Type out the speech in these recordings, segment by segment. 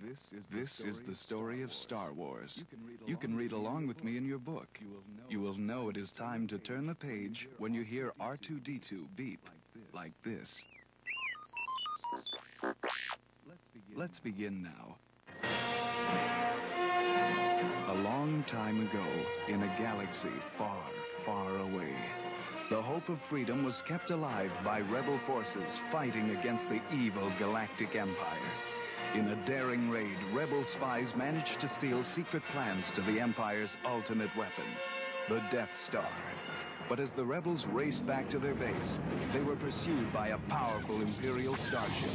This is the story of Star Wars. You can read along with me in your book. You will know it is time to turn the page when you hear R2-D2 beep like this. Let's begin now. A long time ago, in a galaxy far, far away, the hope of freedom was kept alive by rebel forces fighting against the evil Galactic Empire. In a daring raid, rebel spies managed to steal secret plans to the Empire's ultimate weapon, the Death Star. But as the rebels raced back to their base, they were pursued by a powerful Imperial starship.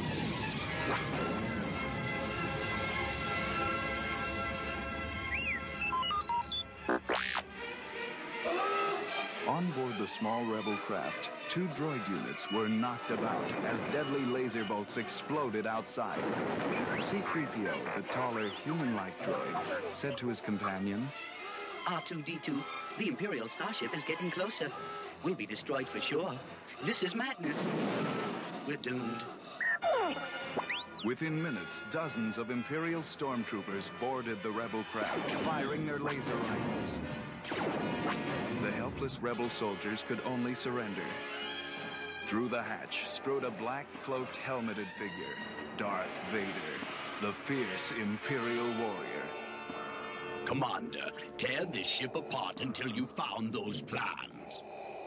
On board the small rebel craft, 2 droid units were knocked about as deadly laser bolts exploded outside. C-3PO, the taller, human-like droid, said to his companion, R2-D2, the Imperial starship is getting closer. We'll be destroyed for sure. This is madness. We're doomed. Within minutes, dozens of Imperial stormtroopers boarded the rebel craft, firing their laser rifles. The helpless rebel soldiers could only surrender. Through the hatch strode a black-cloaked, helmeted figure, Darth Vader, the fierce Imperial warrior. Commander, tear this ship apart until you found those plans.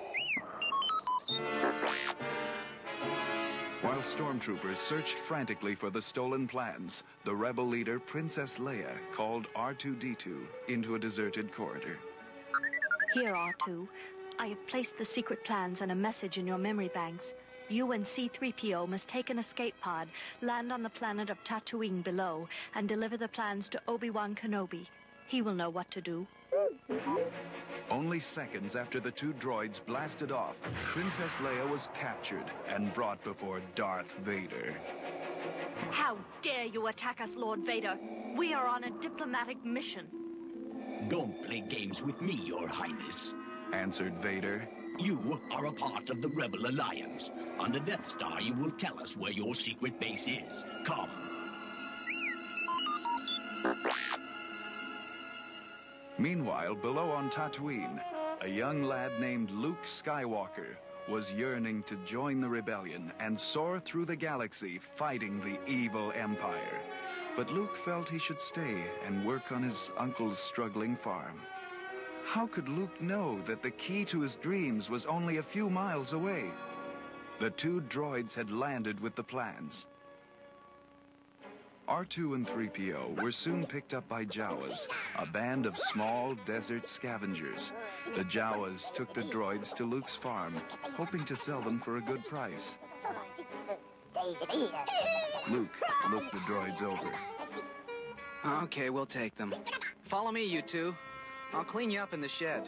While stormtroopers searched frantically for the stolen plans, the rebel leader, Princess Leia, called R2-D2 into a deserted corridor. Here, R2. I have placed the secret plans and a message in your memory banks. You and C-3PO must take an escape pod, land on the planet of Tatooine below, and deliver the plans to Obi-Wan Kenobi. He will know what to do. Only seconds after the 2 droids blasted off, Princess Leia was captured and brought before Darth Vader. How dare you attack us, Lord Vader? We are on a diplomatic mission. Don't play games with me, Your Highness, answered Vader. You are a part of the Rebel Alliance. On the Death Star, you will tell us where your secret base is. Come. Meanwhile, below on Tatooine, a young lad named Luke Skywalker was yearning to join the rebellion and soar through the galaxy fighting the evil Empire. But Luke felt he should stay and work on his uncle's struggling farm. How could Luke know that the key to his dreams was only a few miles away? The 2 droids had landed with the plans. R2 and 3PO were soon picked up by Jawas, a band of small desert scavengers. The Jawas took the droids to Luke's farm, hoping to sell them for a good price. Luke looked the droids over. Okay, we'll take them. Follow me, you 2. I'll clean you up in the shed.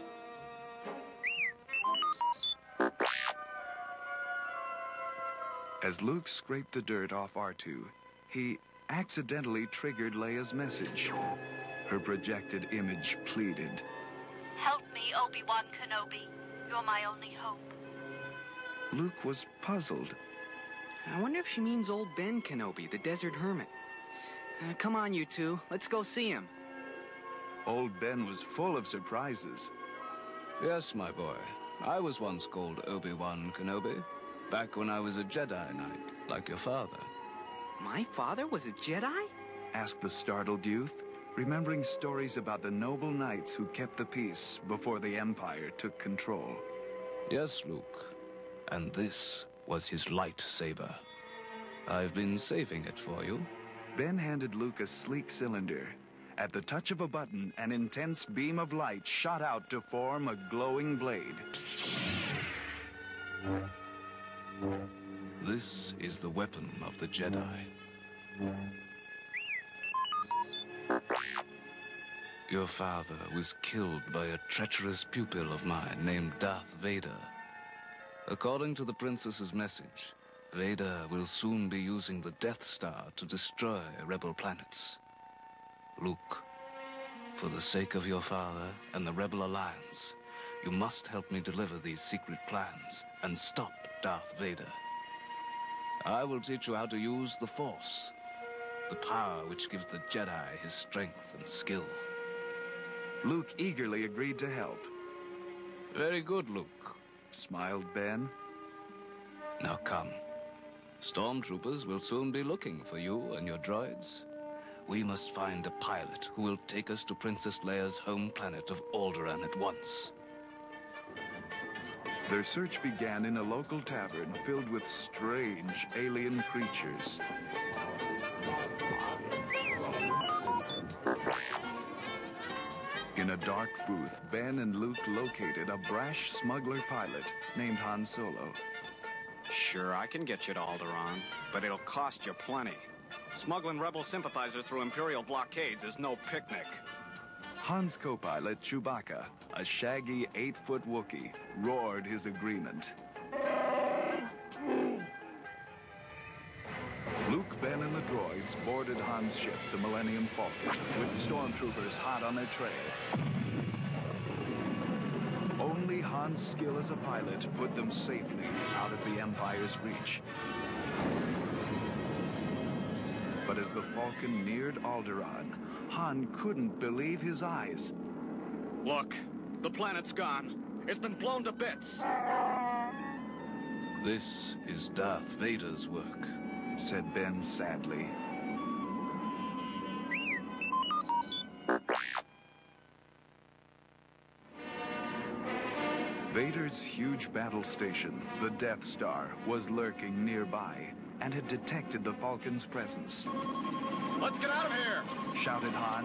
As Luke scraped the dirt off R2, he accidentally triggered Leia's message. Her projected image pleaded, Help me, Obi-Wan Kenobi. You're my only hope. Luke was puzzled. I wonder if she means old Ben Kenobi, the desert hermit. Come on, you 2. Let's go see him. Old Ben was full of surprises. Yes, my boy. I was once called Obi-Wan Kenobi, back when I was a Jedi Knight, like your father. My father was a Jedi? Asked the startled youth, remembering stories about the noble knights who kept the peace before the Empire took control. Yes, Luke. And this was his lightsaber. I've been saving it for you. Ben handed Luke a sleek cylinder. At the touch of a button, an intense beam of light shot out to form a glowing blade. This is the weapon of the Jedi. Your father was killed by a treacherous pupil of mine named Darth Vader. According to the princess's message, Vader will soon be using the Death Star to destroy rebel planets. Luke, for the sake of your father and the Rebel Alliance, you must help me deliver these secret plans and stop Darth Vader. I will teach you how to use the Force. the power which gives the Jedi his strength and skill. Luke eagerly agreed to help. Very good, Luke, Smiled Ben. now come. Stormtroopers will soon be looking for you and your droids. We must find a pilot who will take us to Princess Leia's home planet of Alderaan at once. Their search began in a local tavern filled with strange alien creatures. In a dark booth, Ben and Luke located a brash smuggler pilot named Han Solo. Sure, I can get you to Alderaan, but it'll cost you plenty. Smuggling rebel sympathizers through Imperial blockades is no picnic. Han's co-pilot, Chewbacca, a shaggy 8-foot Wookiee, roared his agreement. Luke, Ben, and the droids boarded Han's ship, the Millennium Falcon, with stormtroopers hot on their trail. Only Han's skill as a pilot put them safely out of the Empire's reach. But as the Falcon neared Alderaan, Han couldn't believe his eyes. Look, the planet's gone. It's been blown to bits. This is Darth Vader's work, Said Ben sadly. Vader's huge battle station, the Death Star, was lurking nearby and had detected the Falcon's presence. Let's get out of here! Shouted Han.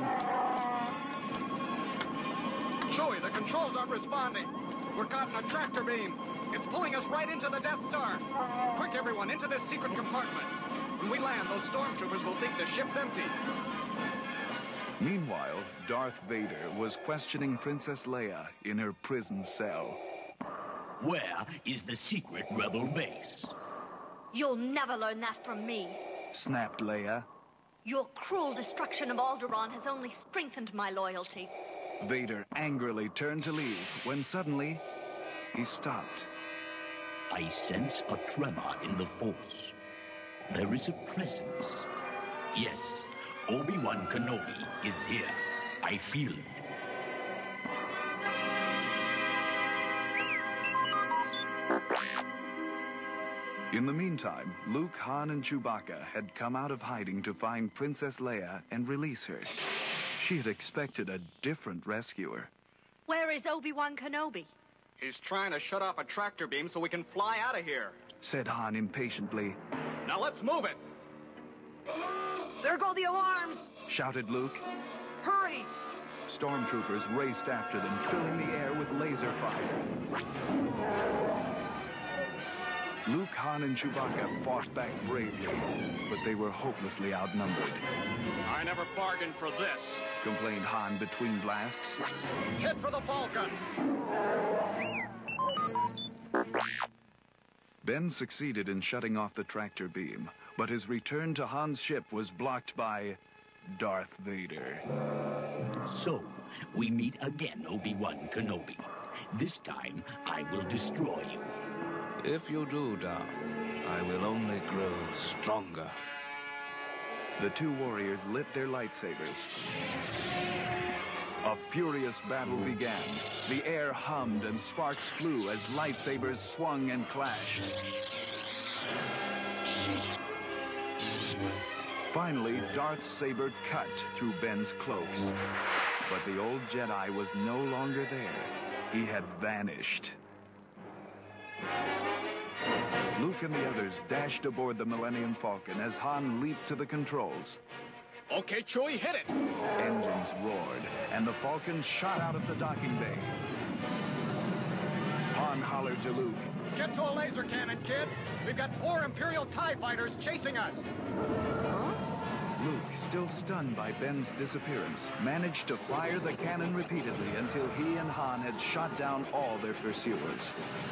Chewie, the controls aren't responding. We're caught in a tractor beam. It's pulling us right into the Death Star. Quick, everyone, into this secret compartment. When we land, those stormtroopers will think the ship's empty. Meanwhile, Darth Vader was questioning Princess Leia in her prison cell. Where is the secret rebel base? You'll never learn that from me. Snapped Leia. Your cruel destruction of Alderaan has only strengthened my loyalty. Vader angrily turned to leave when suddenly he stopped. I sense a tremor in the Force. There is a presence. Yes, Obi-Wan Kenobi is here. I feel it. In the meantime, Luke, Han, and Chewbacca had come out of hiding to find Princess Leia and release her. She had expected a different rescuer. Where is Obi-Wan Kenobi? He's trying to shut off a tractor beam so we can fly out of here. Said Han impatiently. Now let's move it. There go the alarms! Shouted Luke. Hurry! Stormtroopers raced after them, filling the air with laser fire. Luke, Han, and Chewbacca fought back bravely, but they were hopelessly outnumbered. I never bargained for this. Complained Han between blasts. Hit for the Falcon! Ben succeeded in shutting off the tractor beam, but his return to Han's ship was blocked by Darth Vader. So, we meet again, Obi-Wan Kenobi. This time, I will destroy you. If you do, Darth, I will only grow stronger. The two warriors lit their lightsabers. A furious battle began. The air hummed and sparks flew as lightsabers swung and clashed. Finally, Darth's saber cut through Ben's cloaks. But the old Jedi was no longer there. He had vanished. Luke and the others dashed aboard the Millennium Falcon as Han leaped to the controls. Okay, Chewie, hit it! Engines roared, and the Falcon shot out of the docking bay. Han hollered to Luke. Get to a laser cannon, kid! We've got 4 Imperial TIE fighters chasing us! Luke, still stunned by Ben's disappearance, managed to fire the cannon repeatedly until he and Han had shot down all their pursuers.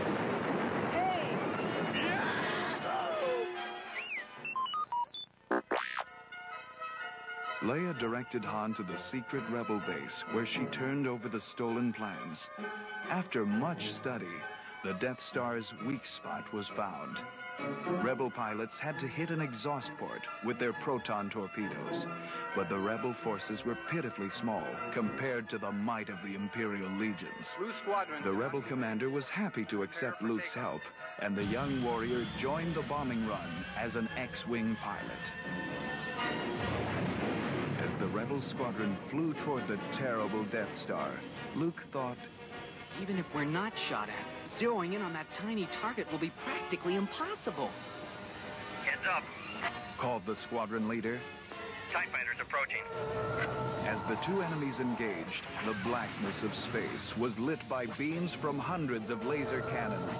Leia directed Han to the secret rebel base, where she turned over the stolen plans. After much study, the Death Star's weak spot was found. Rebel pilots had to hit an exhaust port with their proton torpedoes, but the Rebel forces were pitifully small compared to the might of the Imperial legions. The Rebel commander was happy to accept Luke's help, and the young warrior joined the bombing run as an X-Wing pilot. As the Rebel squadron flew toward the terrible Death Star, Luke thought, Even if we're not shot at, zeroing in on that tiny target will be practically impossible. Heads up. called the squadron leader. TIE fighters approaching. As the two enemies engaged, the blackness of space was lit by beams from hundreds of laser cannons.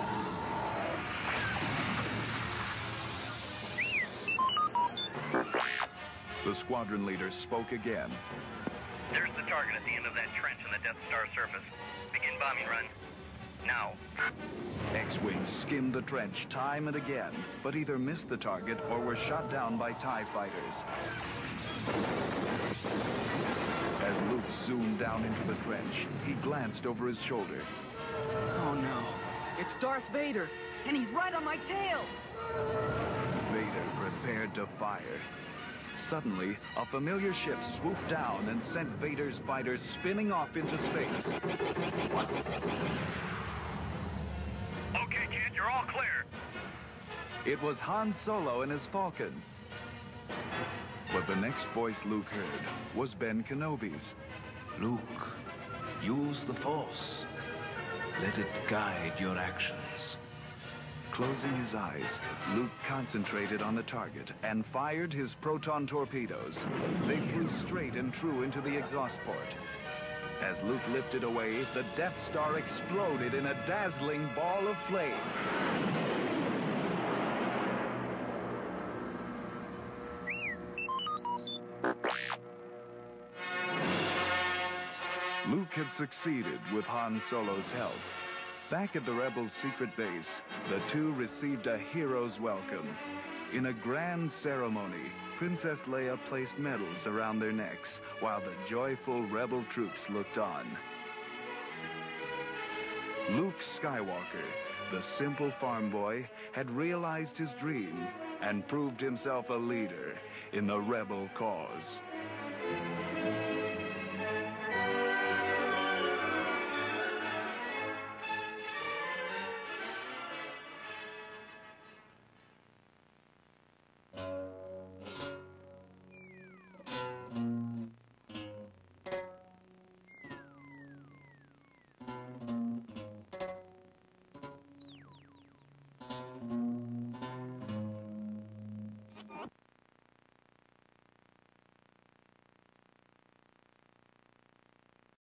The squadron leader spoke again. There's the target at the end of that trench on the Death Star surface. Begin bombing run. Now. X-Wings skimmed the trench time and again, but either missed the target or were shot down by TIE fighters. As Luke zoomed down into the trench, he glanced over his shoulder. Oh no, it's Darth Vader, and he's right on my tail! Vader prepared to fire. Suddenly, a familiar ship swooped down and sent Vader's fighters spinning off into space. Okay, kid, you're all clear. It was Han Solo and his Falcon. But the next voice Luke heard was Ben Kenobi's. Luke, use the Force. Let it guide your actions. Closing his eyes, Luke concentrated on the target and fired his proton torpedoes. They flew straight and true into the exhaust port. As Luke lifted away, the Death Star exploded in a dazzling ball of flame. Luke had succeeded with Han Solo's help. Back at the Rebels' secret base, the two received a hero's welcome. In a grand ceremony, Princess Leia placed medals around their necks, while the joyful Rebel troops looked on. Luke Skywalker, the simple farm boy, had realized his dream and proved himself a leader in the Rebel cause.